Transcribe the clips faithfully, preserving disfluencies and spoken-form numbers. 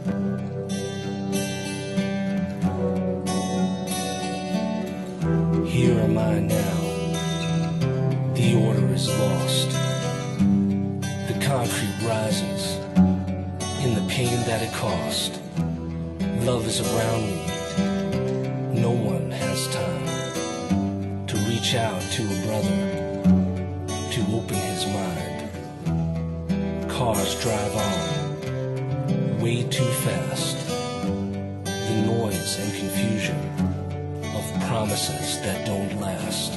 Here am I now, the order is lost. The concrete rises in the pain that it cost. Love is around me, no one has time to reach out to a brother, to open his mind. Cars drive on, way too fast. The noise and confusion of promises that don't last.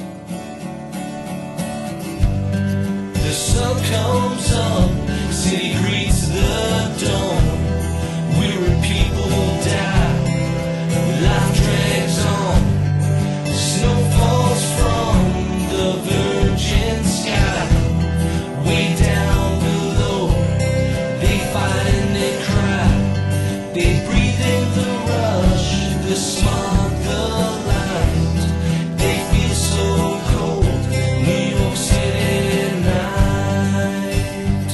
The sun comes up, city greets the dawn. Weary people die, life drags on. Snow falls from the virgin sky. Way down below, they fight and they cry. They breathe in the rush, the smog, the light. They feel so cold, New York City night.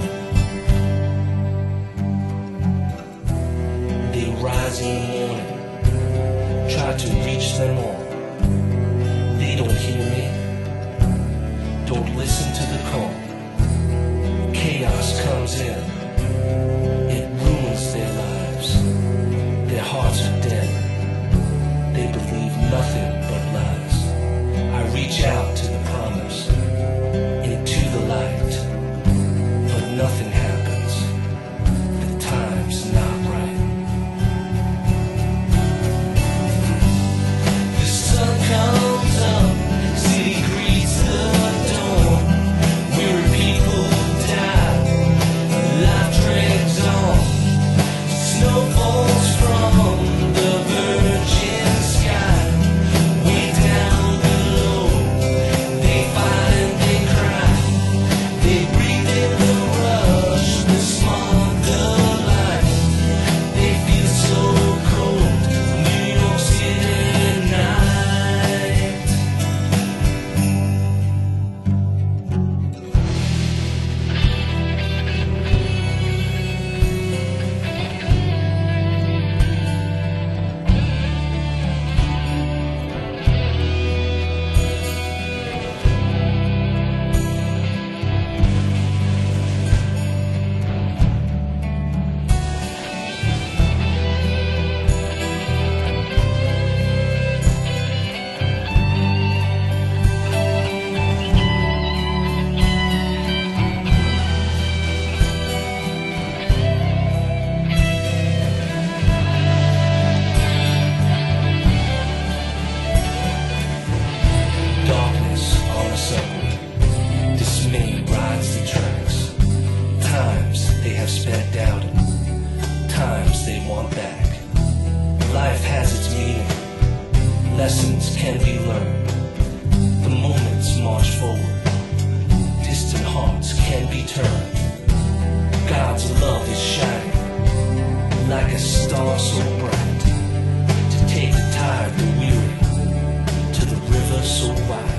They rise in the morning, try to reach them all. They don't hear me, don't listen to the call. Chaos comes in, it ruins their lives. Their hearts are dead, they believe nothing but lies. I reach out to the promise, into the light, but nothing happens. The time's not right. The sun comes up, city greets the dawn. Weary people die, life drags on. Snow falls from the virgin sky. Way down below, they fight and they cry. They breathe in the rush, the smog, the light. They feel so cold, New York City night. Darkness on a subway, dismay rides the tracks. Times they have spent doubting, times they want back. Life has its meaning, lessons can be learned. The moments march forward, distant hearts can be turned. God's love is shining, like a star so bright, to take the tired, the weary, to the river so wide.